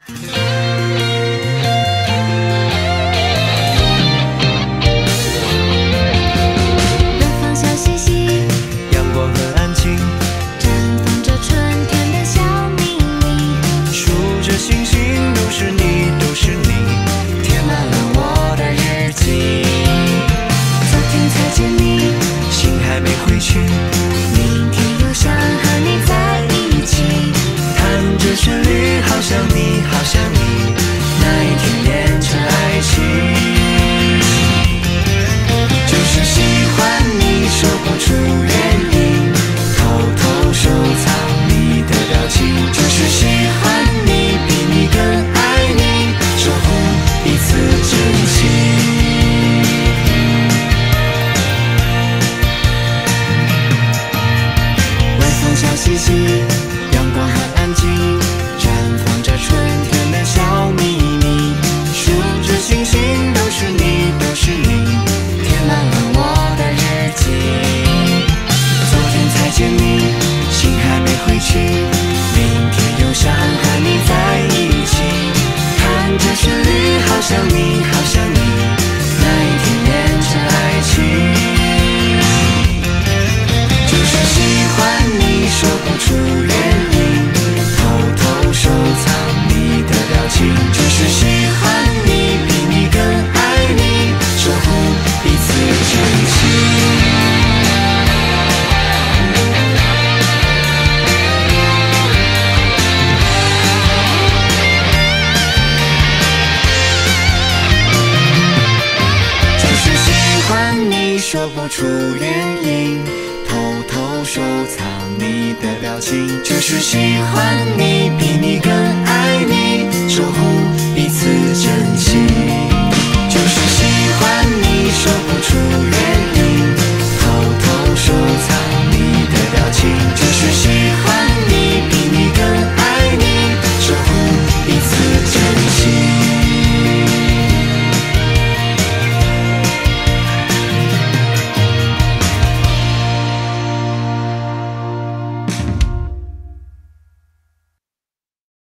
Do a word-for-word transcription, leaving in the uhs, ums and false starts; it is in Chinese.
方笑嘻嘻， 阳光很安静， 绽放着春天的小秘密。 数着星星，都是你，都是你，填满了我的日记。 昨天才见你， 心还没回去， 明天又想和你在一起。 弹着旋律，好想你，好想你，那一天变成爱情。就是喜欢你，说不出原因，偷偷收藏你的表情。就是喜欢你，比你更爱你，守护彼此真心。 晚风笑嘻嘻，阳光很安静，绽放着春天的小秘密。 数着星星，都是你，都是你，填满了我的日记。昨天才见你，心还没回去，明天又想和你在一起。弹着旋律，好想你，好想你，那一天变成爱情。就是喜欢你，说不出原因，偷偷收藏你的表情。就是喜欢你，比你更爱你，守护彼此真心。就是喜欢你，说不出原因，偷偷收藏你的表情。就是喜欢你，比你更爱你，